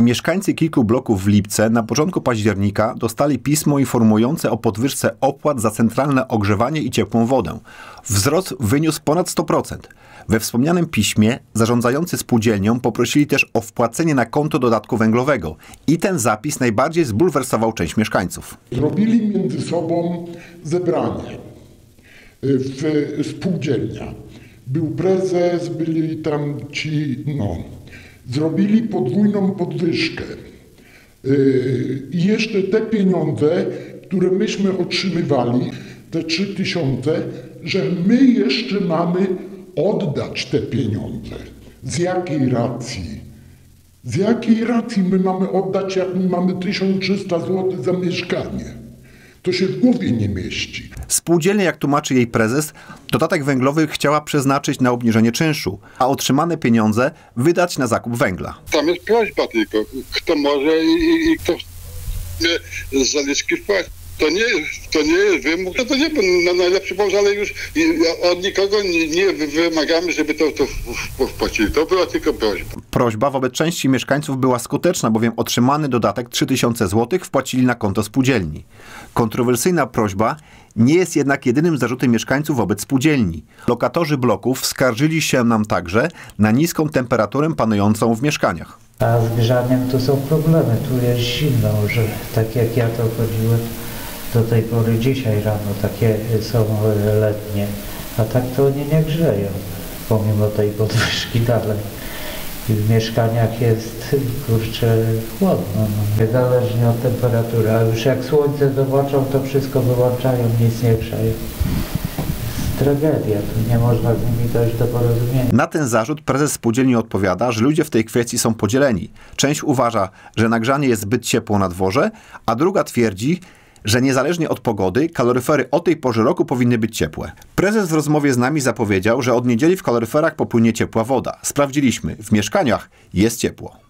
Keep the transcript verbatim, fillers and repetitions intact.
Mieszkańcy kilku bloków w Lipce na początku października dostali pismo informujące o podwyżce opłat za centralne ogrzewanie i ciepłą wodę. Wzrost wyniósł ponad sto procent. We wspomnianym piśmie zarządzający spółdzielnią poprosili też o wpłacenie na konto dodatku węglowego i ten zapis najbardziej zbulwersował część mieszkańców. Zrobili między sobą zebranie w spółdzielnia. Był prezes, byli tam ci, no, zrobili podwójną podwyżkę. I jeszcze te pieniądze, które myśmy otrzymywali, te trzy tysiące, że my jeszcze mamy oddać te pieniądze. Z jakiej racji? Z jakiej racji my mamy oddać, jak my mamy tysiąc trzysta złotych za mieszkanie? To się w głowie nie mieści. Spółdzielnia, jak tłumaczy jej prezes, dodatek węglowy chciała przeznaczyć na obniżenie czynszu, a otrzymane pieniądze wydać na zakup węgla. Tam jest prośba tylko, kto może i, i, i kto z zaliczki wpłaci. To nie, to nie jest wymóg, to nie na najlepszy pomysł, ale już od nikogo nie, nie wymagamy, żeby to, to wpłacili. To była tylko prośba. Prośba wobec części mieszkańców była skuteczna, bowiem otrzymany dodatek trzy tysiące złotych wpłacili na konto spółdzielni. Kontrowersyjna prośba nie jest jednak jedynym zarzutem mieszkańców wobec spółdzielni. Lokatorzy bloków skarżyli się nam także na niską temperaturę panującą w mieszkaniach. A z grzaniem to są problemy. Tu jest zimno, że tak jak ja to chodziłem do tej pory, dzisiaj rano takie są letnie, a tak to oni nie grzeją, pomimo tej podwyżki dalej. I w mieszkaniach jest, kurczę, chłodno, no. Niezależnie od temperatury, a już jak słońce zobaczą, to wszystko wyłączają, nic nie grzeją. Tragedia, tu nie można z nimi dojść do porozumienia. Na ten zarzut prezes spółdzielni odpowiada, że ludzie w tej kwestii są podzieleni. Część uważa, że nagrzanie jest zbyt ciepło na dworze, a druga twierdzi, że niezależnie od pogody, kaloryfery o tej porze roku powinny być ciepłe. Prezes w rozmowie z nami zapowiedział, że od niedzieli w kaloryferach popłynie ciepła woda. Sprawdziliśmy, w mieszkaniach jest ciepło.